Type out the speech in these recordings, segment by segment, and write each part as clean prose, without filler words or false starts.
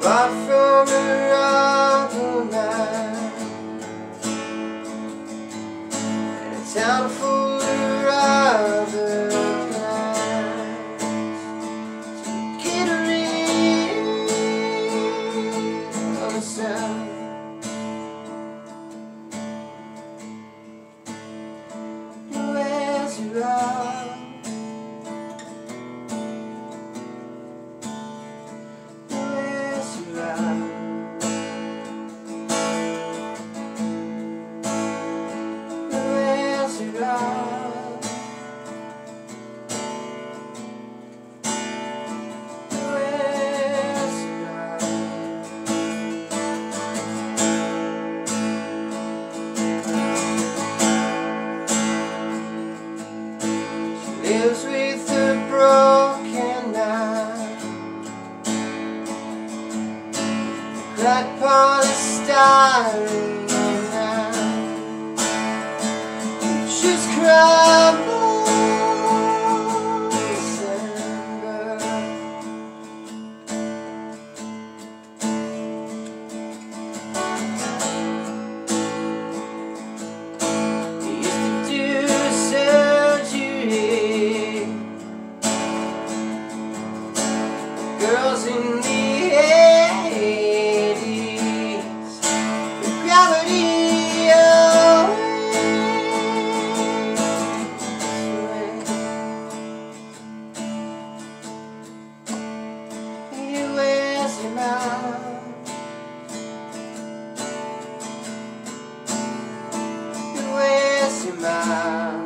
Far from a rival man, in a town full of rival plans to get rid of herself. Where's your love? Lives with a broken eye, cracked polystyrene eye. She's crying December. He used to do surgery. Girls in the 80s, with gravity always. He wears him out. He wears him out.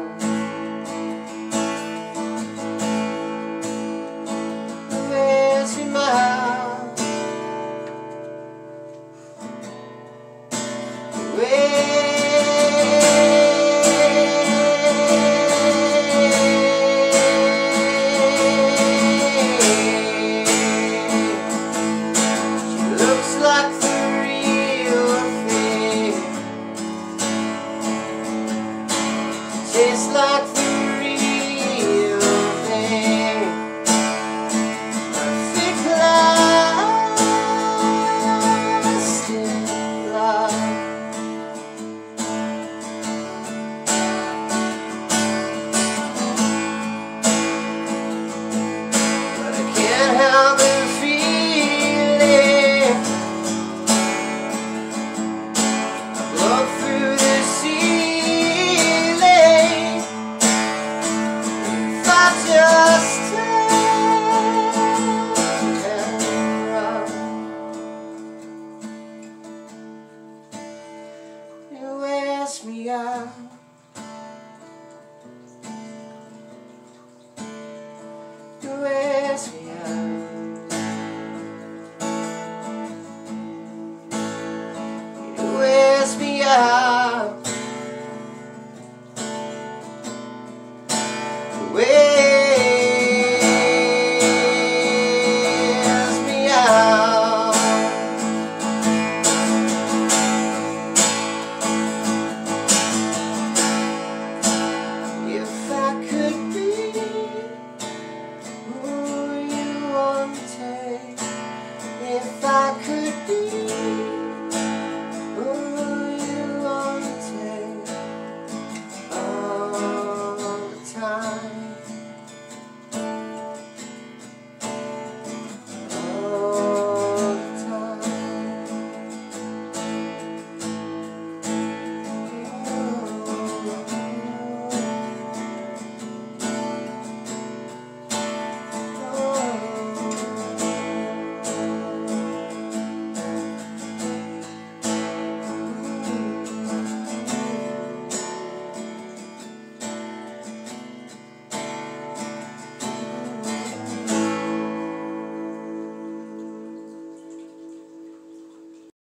Tastes like the real thing. Perfect lasting love. But I can't help it.